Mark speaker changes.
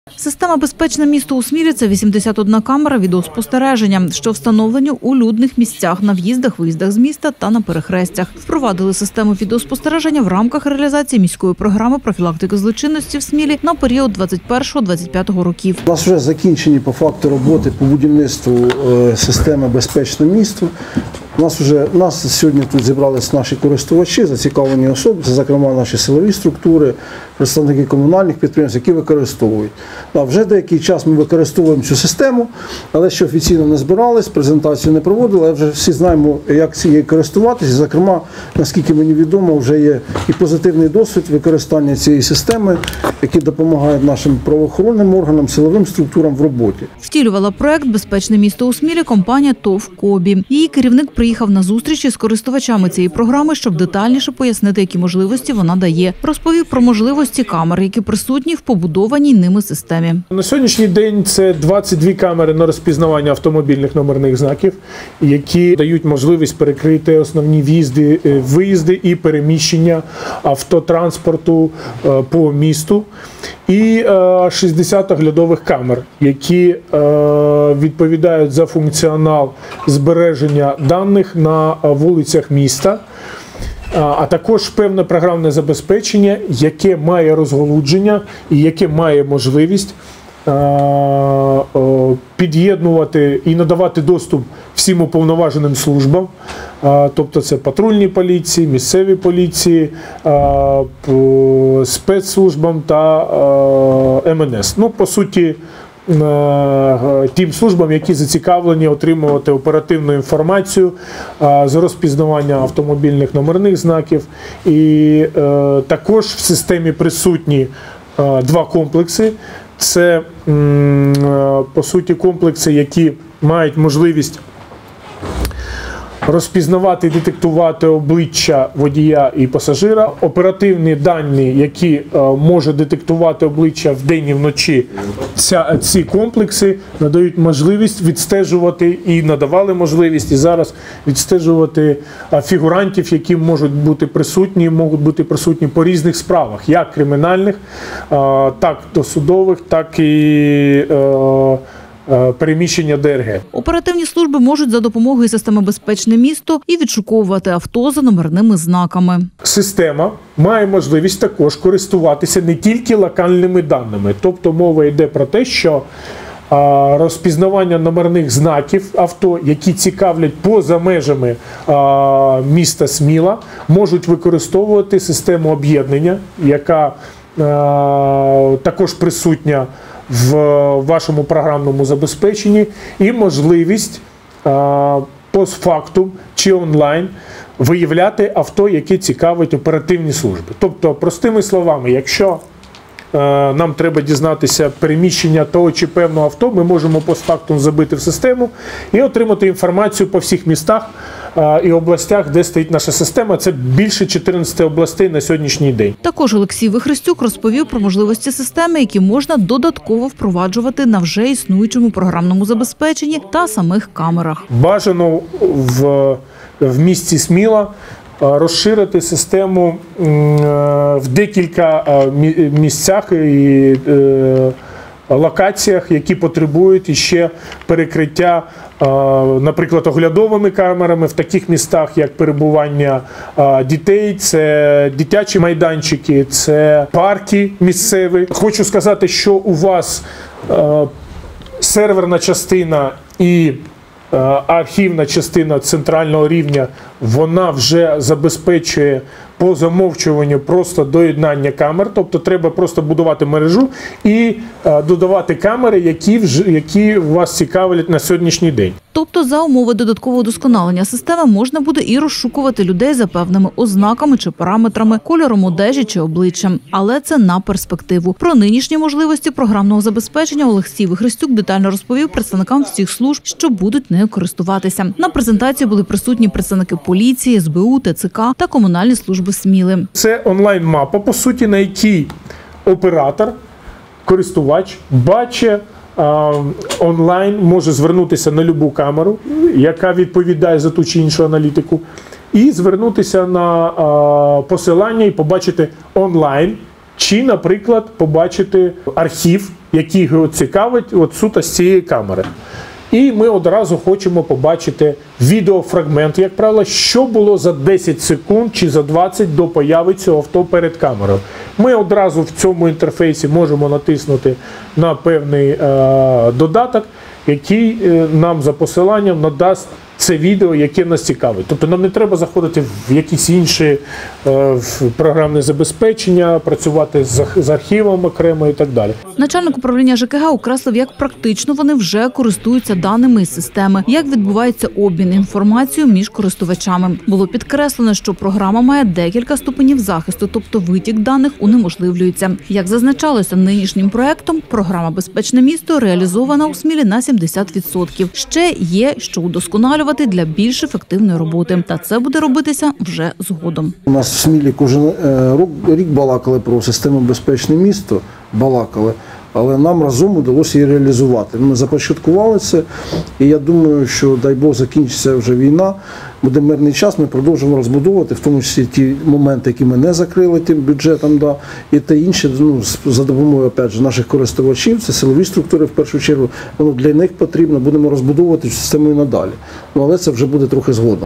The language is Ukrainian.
Speaker 1: Система «Безпечне місто» у Смілі – це 81 камера відеоспостереження, що встановлені у людних місцях, на в'їздах, виїздах з міста та на перехрестях. Впровадили систему відеоспостереження в рамках реалізації міської програми профілактики злочинності в Смілі на період 21-25 років.
Speaker 2: У нас вже закінчені по факту роботи по будівництву системи «Безпечне місто». У нас сьогодні тут зібралися наші користувачі, зацікавлені особи, це, зокрема, наші силові структури, представники комунальних підприємств, які використовують. Вже деякий час ми використовуємо цю систему, але ще офіційно не збирались, презентацію не проводили, але вже всі знаємо, як цією користуватися. Зокрема, наскільки мені відомо, вже є і позитивний досвід використання цієї системи, який допомагає нашим правоохоронним органам, силовим структурам в роботі.
Speaker 1: Втілювала проект «Безпечне місто» у Смілі компанія ТОВ «Кобі». Її керівник приїхав на зустрічі з користувачами цієї програми, щоб детальніше пояснити, які можливості вона дає. Розповів про можливості камер, які присутні в побудованій ними системі.
Speaker 3: На сьогоднішній день це 22 камери на розпізнавання автомобільних номерних знаків, які дають можливість перекрити основні в'їзди, виїзди і переміщення автотранспорту по місту. І 60 оглядових камер, які відповідають за функціонал збереження даних на вулицях міста, а також певне програмне забезпечення, яке має розголудження і яке має можливість під'єднувати і надавати доступ всім уповноваженим службам, тобто це патрульні поліції, місцеві поліції, спецслужбам та МНС. Ну, по суті, тим службам, які зацікавлені отримувати оперативну інформацію з розпізнавання автомобільних номерних знаків. І також в системі присутні два комплекси. Це, по суті, комплекси, які мають можливість розпізнавати і детектувати обличчя водія і пасажира. Оперативні дані, які може детектувати обличчя вдень і вночі, ці комплекси надають можливість відстежувати і надавали можливість і зараз відстежувати фігурантів, які можуть бути присутні по різних справах, як кримінальних, так досудових, так і переміщення ДРГ.
Speaker 1: Оперативні служби можуть за допомогою системи «Безпечне місто» і відшуковувати авто за номерними знаками.
Speaker 3: Система має можливість також користуватися не тільки локальними даними. Тобто мова йде про те, що розпізнавання номерних знаків авто, які цікавлять поза межами міста Сміла, можуть використовувати систему об'єднання, яка також присутня в вашому програмному забезпеченні, і можливість постфактум чи онлайн виявляти авто, які цікавить оперативні служби. Тобто, простими словами, якщо нам треба дізнатися переміщення того чи певного авто, ми можемо постфактум забити в систему і отримати інформацію по всіх містах і областях, де стоїть наша система. Це більше 14 областей на сьогоднішній день.
Speaker 1: Також Олексій Вихрестюк розповів про можливості системи, які можна додатково впроваджувати на вже існуючому програмному забезпеченні та самих камерах.
Speaker 3: Бажано в місті Сміла розширити систему в декілька місцях і локаціях, які потребують іще перекриття, наприклад, оглядовими камерами в таких містах, як перебування дітей, це дитячі майданчики, це парки місцеві. Хочу сказати, що у вас серверна частина і архівна частина центрального рівня, вона вже забезпечує по замовчуванню просто доєднання камер, тобто треба просто будувати мережу і додавати камери, які вас цікавлять на сьогоднішній день.
Speaker 1: Тобто за умови додаткового удосконалення системи можна буде і розшукувати людей за певними ознаками чи параметрами, кольором одежі чи обличчям. Але це на перспективу. Про нинішні можливості програмного забезпечення Олексій Вихрестюк детально розповів представникам всіх служб, що будуть нею користуватися. На презентації були присутні представники поліції, СБУ, ТЦК та комунальні служби Сміли.
Speaker 3: Це онлайн-мапа, по суті, на якій оператор, користувач бачить онлайн, може звернутися на любу камеру, яка відповідає за ту чи іншу аналітику, і звернутися на посилання і побачити онлайн, чи, наприклад, побачити архів, який його цікавить от суто з цієї камери. І ми одразу хочемо побачити відеофрагмент, як правило, що було за 10 секунд чи за 20 до появи цього авто перед камерою. Ми одразу в цьому інтерфейсі можемо натиснути на певний додаток, який нам за посиланням надасть це відео, яке нас цікавить. Тобто нам не треба заходити в якісь інші програмне забезпечення, працювати з архівом окремо і так далі.
Speaker 1: Начальник управління ЖКГ окреслив, як практично вони вже користуються даними із системи, як відбувається обмін інформацією між користувачами. Було підкреслено, що програма має декілька ступенів захисту, тобто витік даних унеможливлюється. Як зазначалося нинішнім проектом, програма «Безпечне місто» реалізована у Смілі на 70%. Ще є, що удосконалювати для більш ефективної роботи. Та це буде робитися вже згодом.
Speaker 2: У нас в Смілі кожен рік балакали про систему «Безпечне місто», але нам разом вдалося її реалізувати. Ми започаткували це, і я думаю, що, дай Бог, закінчиться вже війна, буде мирний час, ми продовжимо розбудовувати, в тому числі ті моменти, які ми не закрили тим бюджетом, і те інше, за допомогою, опять же, наших користувачів, це силові структури, в першу чергу, воно для них потрібно, будемо розбудовувати систему і надалі. Але це вже буде трохи згодом.